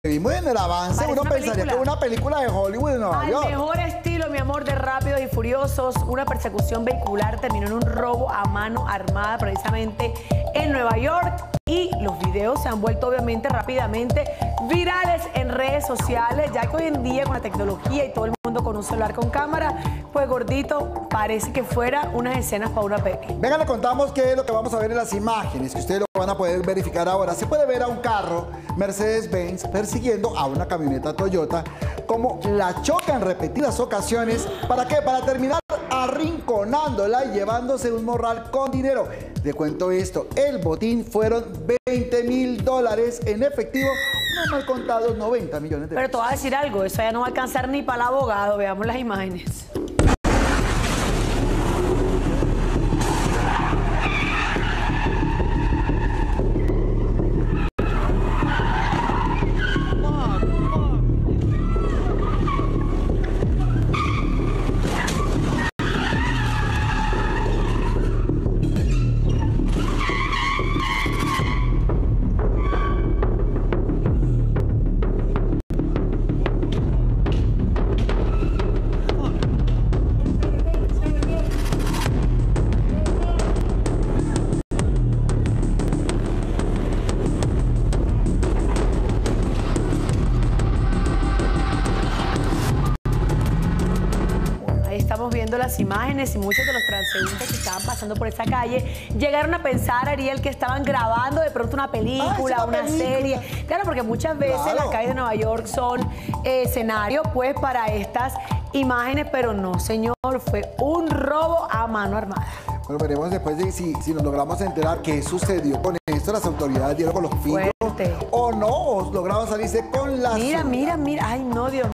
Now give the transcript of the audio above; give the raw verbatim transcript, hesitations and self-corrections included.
vimos en el avance, Parece uno una pensaría película. que es una película de Hollywood de Nueva Al York. mejor estilo, mi amor, de Rápidos y Furiosos, una persecución vehicular terminó en un robo a mano armada precisamente en Nueva York, y los videos se han vuelto obviamente rápidamente virales en redes sociales, ya que hoy en día con la tecnología y todo el mundo con un celular con cámara, pues gordito, parece que fuera unas escenas para una peli. Venga, le contamos qué es lo que vamos a ver en las imágenes, que ustedes lo van a poder verificar ahora. Se puede ver a un carro Mercedes-Benz persiguiendo a una camioneta Toyota, como la choca en repetidas ocasiones. ¿Para qué? Para terminar arrinconándola y llevándose un morral con dinero. Le cuento esto, el botín fueron veinte mil dólares en efectivo, no mal contados noventa millones de pesos. Pero te voy a decir algo, eso ya no va a alcanzar ni para el abogado. Veamos las imágenes. Estamos viendo las imágenes y muchos de los transeúntes que estaban pasando por esa calle llegaron a pensar, Ariel, que estaban grabando de pronto una película, ah, una película. serie. Claro, porque muchas veces Claro. las calles de Nueva York son eh, escenarios pues para estas imágenes, pero no, señor, fue un robo a mano armada. Bueno, veremos después de si, si nos logramos enterar qué sucedió con esto, las autoridades dieron con los pillos Fuerte. o no, o lograron salirse con la Mira, suya. mira, mira, ay no, Dios